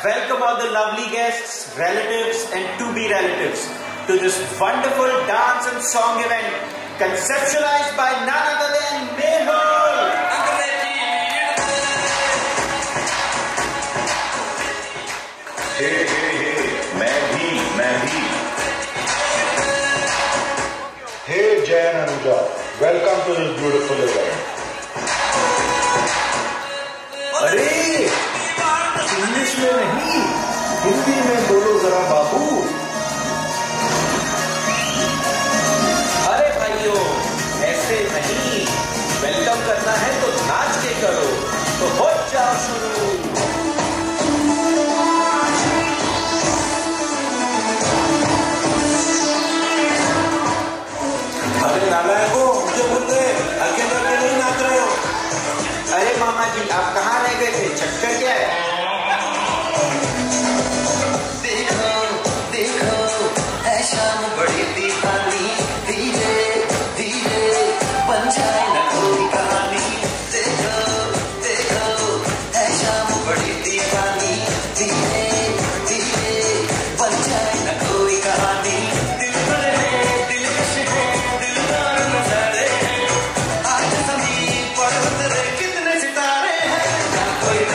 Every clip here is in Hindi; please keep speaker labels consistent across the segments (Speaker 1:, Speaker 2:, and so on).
Speaker 1: welcome all the lovely guests, relatives and to-be relatives to this wonderful dance and song event conceptualized by none other than Melange.
Speaker 2: Hey, hey, hey, मैं भी.
Speaker 3: Hey Jay and Anuja, welcome to this beautiful event.
Speaker 1: अरे इंग्लिश में नहीं, हिंदी में बोलो जरा बाबू. अरे भाइयों, ऐसे नहीं, वेलकम करना है तो नाच के करो. तो हो जाओ शुरू.
Speaker 4: अरे नालायकों, मुझे भूल गए. अकेले अकेले ही नाच रहे हो.
Speaker 1: अरे मामा जी, आप कहाँ रह गए थे? चक्कर क्या है?
Speaker 5: देखो देखो है शाम बड़ी दीवानी, धीरे धीरे बन जाए न कोई कहानी. देखो देखो है शाम बड़ी दीवानी, धीरे धीरे बन जाए न कोई कहानी. दिल पर है दिलकश है दिलदार नजारे हैं. आज जमीन पर उतरे कितने सितारे हैं. ना कोई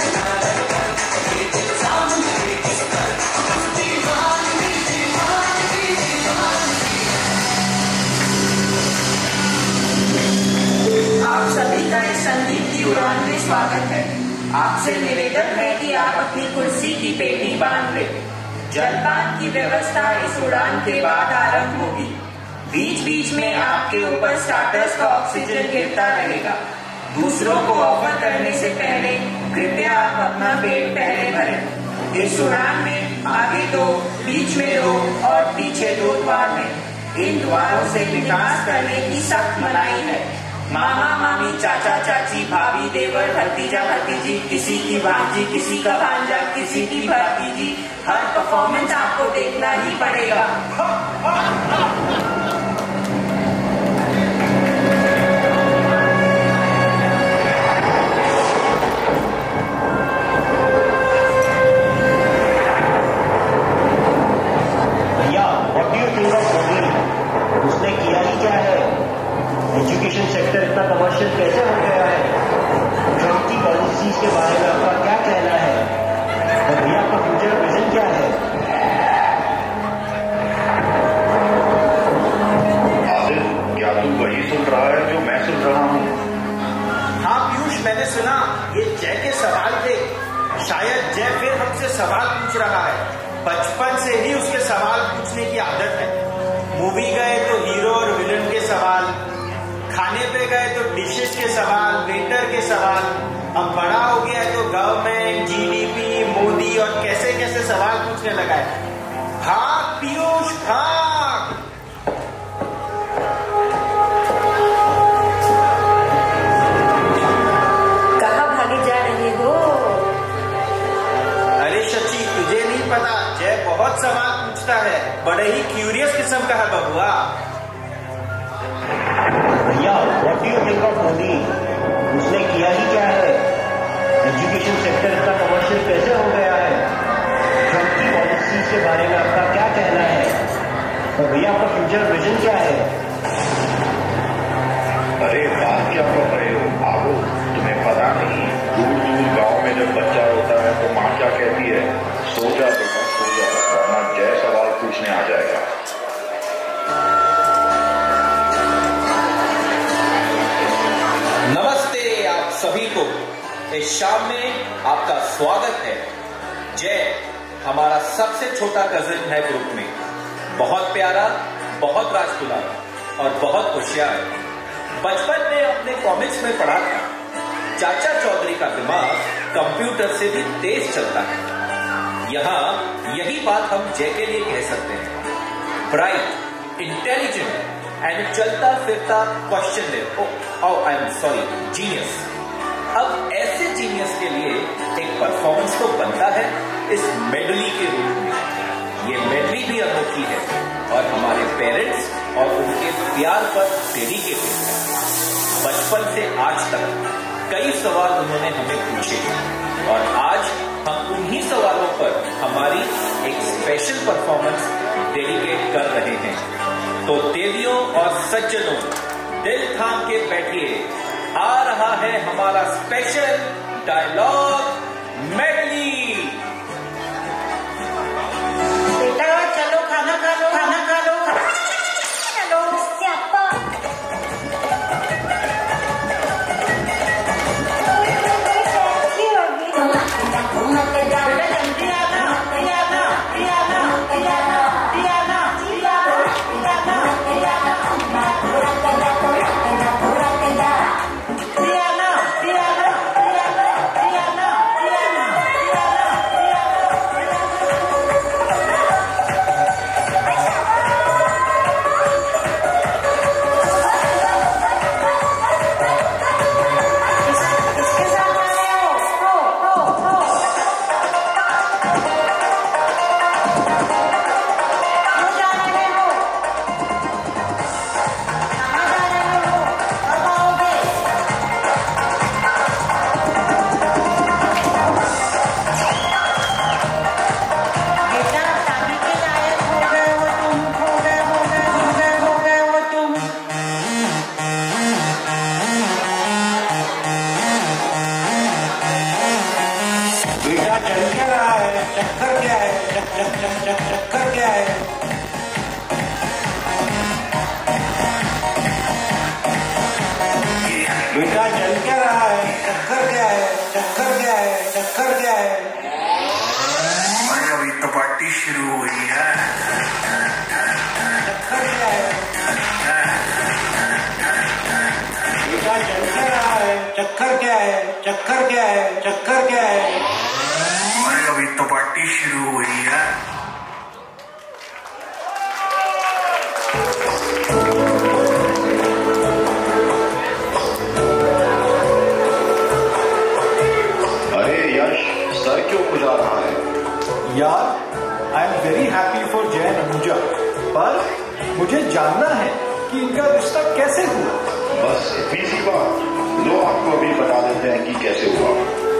Speaker 6: आप सभी का इस संगीत की उड़ान में स्वागत है. आपसे निवेदन है कि आप अपनी कुर्सी की पेटी बांध लें. जलपान की व्यवस्था इस उड़ान के बाद आरंभ होगी. बीच बीच में आपके ऊपर स्टार्टर्स का ऑक्सीजन गिरता रहेगा. दूसरों को ऑफर करने से पहले कृपया आप अपना पेट पहले भरें. इस उड़ान में आगे 2, बीच में 2 और पीछे 2 द्वार हैं. इन द्वारों से निकास करने की सख्त मनाही है. मामा मामी चाचा चाची भाभी देवर भतीजा भतीजी, किसी की भांजी किसी का भांजा किसी की भतीजी, हर परफॉर्मेंस आपको देखना ही पड़ेगा.
Speaker 7: भैया, what do you think of Modi? उसने किया ही क्या है? एजुकेशन सेक्टर इतना कमर्शियल कैसे हो गया है? ट्रम्प की पॉलिसीज के बारे में आपका क्या कहना है? और भैया, आपका फ्यूचर विजन क्या है?
Speaker 2: आदिल, क्या तू वही सुन रहा है जो मैं सुन रहा हूँ?
Speaker 1: हाँ पीयूष, मैंने सुना ये जय के सवाल थे. शायद जय फिर हमसे सवाल पूछ रहा है. बचपन से ही उसके सवाल पूछने की आदत है. मूवी गए तो हीरो और विलन के सवाल, खाने पे गए तो डिशेस के सवाल, वेटर के सवाल. अब बड़ा हो गया है तो गवर्नमेंट, जीडीपी, मोदी और कैसे कैसे सवाल पूछने लगा है. भाग पीयूष भाग.
Speaker 6: कहाँ भागे जा रहे हो?
Speaker 1: अरे शची, तुझे नहीं पता, जय बहुत सवाल पूछता है. बड़े ही क्यूरियस किस्म का है बबुआ.
Speaker 7: भैया, what do you think of Modi? उसने किया ही क्या है? एजुकेशन सेक्टर इतना कमर्शियल कैसे हो गया है? ट्रम्प की पॉलिसीज के बारे में आपका क्या कहना है? और भैया, आपका फ्यूचर विजन क्या है?
Speaker 2: अरे बात क्या कर रहे हो? भागो, तुम्हें पता नहीं, दूर दूर गांव में जब बच्चा होता है तो माँ क्या कहती है? सो जा बेटा सो जा, वरना जय सवाल पूछने आ जाएगा.
Speaker 1: नमस्ते आप सभी को. इस शाम में आपका स्वागत है. जय हमारा सबसे छोटा कजिन है ग्रुप में. बहुत प्यारा, बहुत राजकुमार और बहुत होशियार. बचपन में अपने कॉमिक्स में पढ़ा था, चाचा चौधरी का दिमाग कंप्यूटर से भी तेज चलता है. यहाँ यही बात हम जय के लिए कह सकते हैं. ब्राइट, इंटेलिजेंट एंड चलता फिरता question I am sorry genius. अब ऐसे जीनियस के लिए एक परफॉर्मेंस तो बनता है इस मेडली के रूप में. ये मेडली भी अनोखी है और हमारे पेरेंट्स और उनके प्यार पर डेडिकेटेड है. बचपन से आज तक कई सवाल उन्होंने हमें पूछे और आज हम उन्हीं सवालों पर हमारी एक स्पेशल परफॉर्मेंस डेडिकेट कर रहे हैं। तो देवियों और सज्जनों, दिल थाम के बैठिए, आ रहा है हमारा स्पेशल डायलॉग मेडली।
Speaker 6: बेटा चलो खाना खा लो, खाना खा लो, चलो स्यापा।
Speaker 7: चक्कर क्या है? चक्कर क्या है? बेटा चल क्या रहा है? चक्कर क्या है? चक्कर क्या है? चक्कर क्या है?
Speaker 8: अभी तो पार्टी शुरू हुई है।
Speaker 7: चक्कर क्या है? बेटा चल क्या रहा है? चक्कर क्या है? चक्कर क्या है? चक्कर क्या है?
Speaker 8: अभी तो पार्टी शुरू हुई है।
Speaker 2: अरे यश, सर क्यों खुजा रहा है?
Speaker 3: यार, I am very happy for Jain Anuja, पर मुझे जानना है कि इनका रिश्ता कैसे हुआ।
Speaker 2: बस इतनी सी बात, लो आपको अभी बता देते हैं कि कैसे हुआ।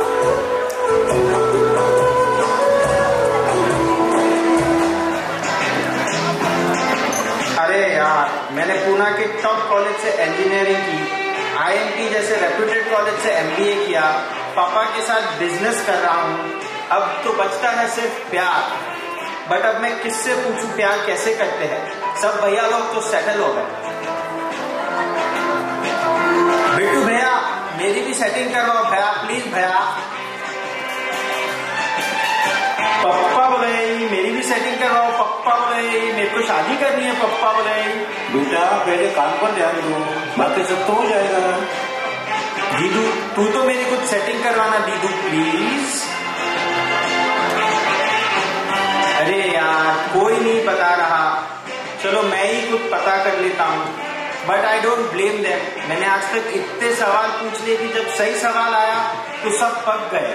Speaker 9: अरे यार, मैंने पूना के टॉप कॉलेज से इंजीनियरिंग की, IMT जैसे रेप्यूटेड कॉलेज से MBA किया, पापा के साथ बिजनेस कर रहा हूँ। अब तो बचता है सिर्फ प्यार, बट अब मैं किससे पूछूं प्यार कैसे करते हैं? सब भैया लोग तो सेटल हो गए। बिट्टू भैया, मेरी भी सेटिंग करवाओ भैया, प्लीज भैया। पप्पा बोले मेरी भी सेटिंग करवाओ, पप्पा बोले मेरे को शादी करनी है, पप्पा बोले।
Speaker 7: बेटा पहले काम पर ध्यान दो, बाकी सब तो हो जाएगा।
Speaker 9: दीदू तू तो मेरी कुछ सेटिंग करवाना दीदू प्लीज। अरे यार कोई नहीं बता रहा, चलो मैं ही कुछ पता कर लेता हूँ, but I don't blame them. मैंने आज तक इतने सवाल पूछ लिए कि जब सही सवाल आया तो सब पक गए।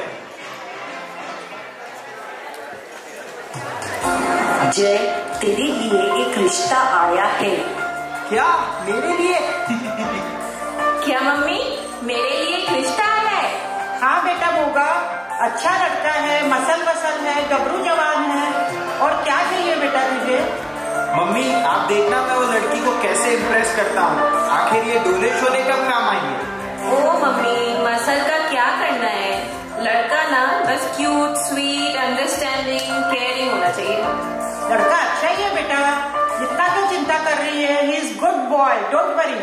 Speaker 6: जय, तेरे लिए एक रिश्ता आया है।
Speaker 9: क्या मेरे लिए?
Speaker 6: क्या मम्मी, मेरे लिए एक रिश्ता आया है? हाँ बेटा होगा, अच्छा लड़का है, मसल वसल है, गबरू जवान है। और क्या चाहिए बेटा तुझे?
Speaker 9: मम्मी आप देखना मैं वो लड़की को कैसे इम्प्रेस करता हूँ, आखिर ये डोले शोले कब काम आएंगे?
Speaker 10: ओ मम्मी, मसल का क्या करना है? लड़का ना बस क्यूट, स्वीट, अंडरस्टैंडिंग, केयरिंग होना चाहिए।
Speaker 6: लड़का अच्छा ही है बेटा, जितना क्यों चिंता कर रही है? He is good boy, don't worry.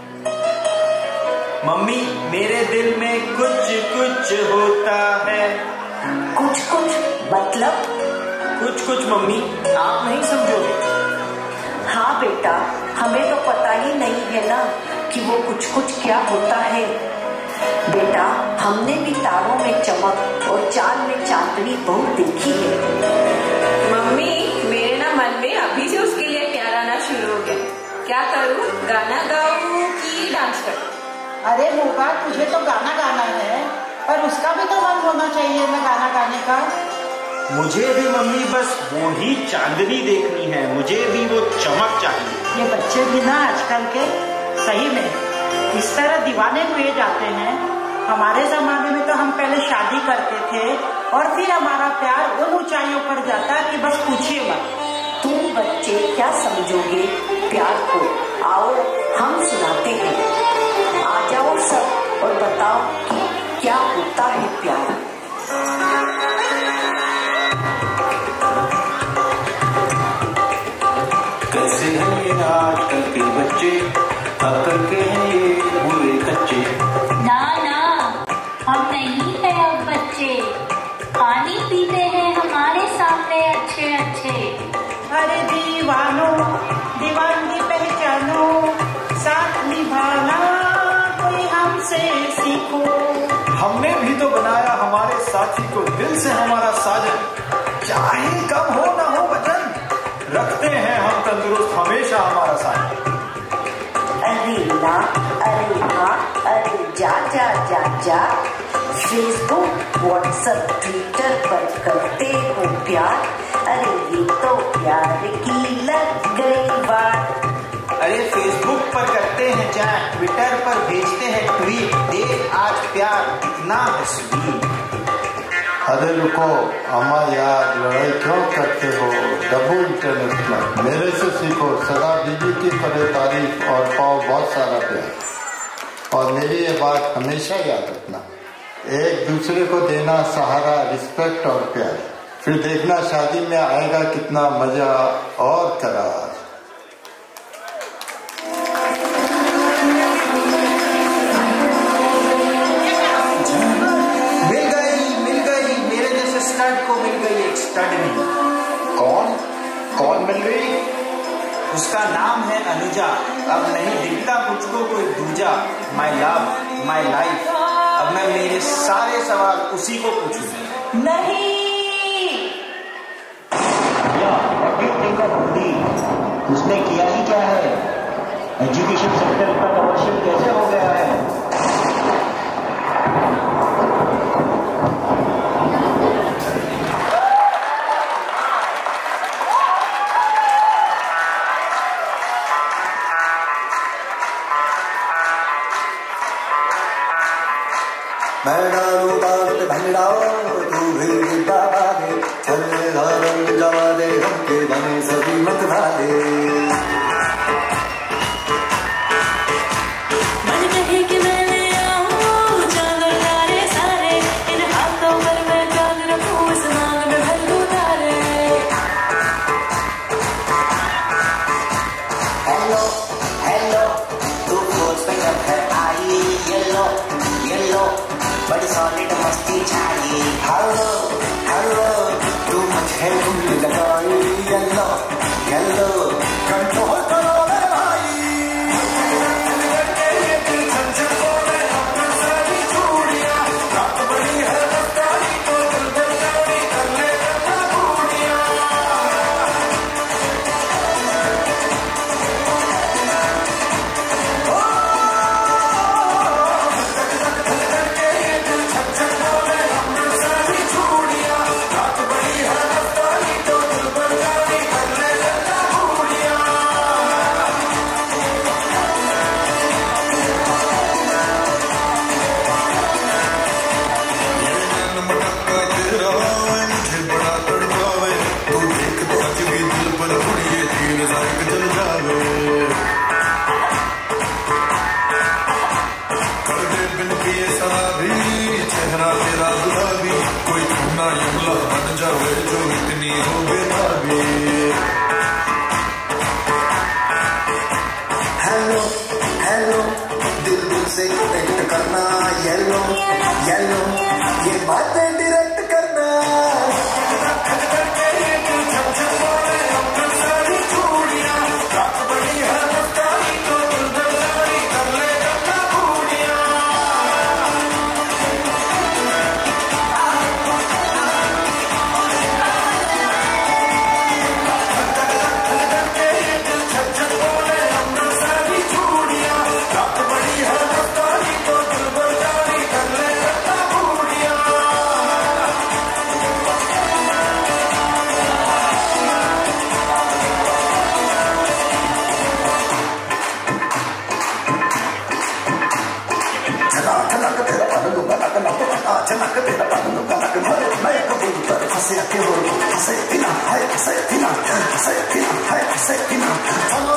Speaker 9: Mummy मेरे दिल में कुछ कुछ होता है।
Speaker 6: कुछ कुछ मतलब?
Speaker 9: कुछ कुछ मम्मी, आप नहीं समझोगे।
Speaker 6: हाँ बेटा, हमें तो पता ही नहीं है ना कि वो कुछ कुछ क्या होता है। बेटा हमने भी तारों में चमक और चांद में चांदनी बहुत देखी है।
Speaker 10: मम्मी मेरे ना मन में अभी से उसके लिए प्यार आना शुरू हो गया। क्या करूँ, गाना गाऊँ कि डांस करूँ?
Speaker 6: अरे होगा, तुझे तो गाना गाना है, पर उसका भी तो मन होना चाहिए ना गाना गाने का।
Speaker 9: मुझे भी मम्मी बस वो ही चांदनी देखनी है, मुझे भी वो चमक चाहिए।
Speaker 6: ये बच्चे भी ना आजकल के सही में इस तरह दीवाने हुए जाते हैं। हमारे जमाने में तो हम पहले शादी
Speaker 11: करते थे और फिर हमारा प्यार उन ऊंचाइयों पर जाता कि बस पूछिए मत।
Speaker 12: तुम बच्चे क्या समझोगे प्यार को? आओ हम सुनाते हैं। आ जाओ सब और बताओ कि क्या होता है प्यार।
Speaker 3: कैसे हैं ये आजकल के बच्चे, अक्ल के हैं ये बुरे कच्चे।
Speaker 13: ना ना, हम नहीं है अब बच्चे, पानी पीते हैं हमारे सामने अच्छे अच्छे।
Speaker 11: अरे दीवानो दीवानगी पहचानो, साथ निभाना कोई हमसे सीखो।
Speaker 3: हमने भी तो बनाया हमारे साथी को दिल से हमारा साजन, चाहे कम हो ना हो वजन, रखते हैं हम तंदुरुस्त हमेशा हमारा साथ।
Speaker 12: अरे ना अरे हाँ अरे जा जा जा जा, फेसबुक व्हाट्सएप ट्विटर पर करते हो प्यार। अरे ये तो प्यार की लग गई बात।
Speaker 9: अरे फेसबुक पर करते हैं चैट, ट्विटर पर भेजते हैं ट्वीट, देख आज प्यार कितना है स्वीट।
Speaker 14: अरे रुको अम्मा यार, लड़ाई क्यों करते हो? डब्बू इंटरनेशनल मेरे से सीखो, सदा बीबी की करे तारीफ और पाओ बहुत सारा प्यार। और मेरी ये बात हमेशा याद रखना, एक दूसरे को देना सहारा, रिस्पेक्ट और प्यार, फिर देखना शादी में आएगा कितना मजा और करार।
Speaker 9: स्टड को मिल गई एक स्टडनी।
Speaker 2: कौन मिल गई?
Speaker 9: उसका नाम है अनुजा। अब नहीं दिखता मुझको कोई दूजा। My love my life. अब मैं मेरे सारे सवाल उसी को पूछूंगा।
Speaker 12: नहीं
Speaker 7: उसने किया ही क्या है? एजुकेशन सेक्टर इतना कमर्शियल कैसे हो गया है?
Speaker 5: मैं डालू बात भंडाओ तू भी बाबा दे, चले धारन जवा दे हमके बने सभी मत भाले।
Speaker 15: मन कहे कि मैं ले आऊं चादर तारे सारे, इन हाथों पर मैं चादर रखूं, इस मांग में भर दूं तारे।
Speaker 5: हेलो हेलो तू खोज पे कब है आई, येलो येलो बड़ी सॉलिड मस्ती छाई। हेलो हेलो तू मुझे भूल लगाई, येलो येलो कंट्रोल करो रे भाई। रात बड़ी है रफ्तारी तो दिल बरकारी कर ले बूढ़िया। हेलो हेलो दिल दिल से कनेक्ट करना, येलो येलो ये बातें डायरेक्ट करना।
Speaker 16: कनक तेरा पगलू कनक भरे मैं कबूतर फंसे के हो फंसे किना है फंसे किना है फंसे किना है फंसे किना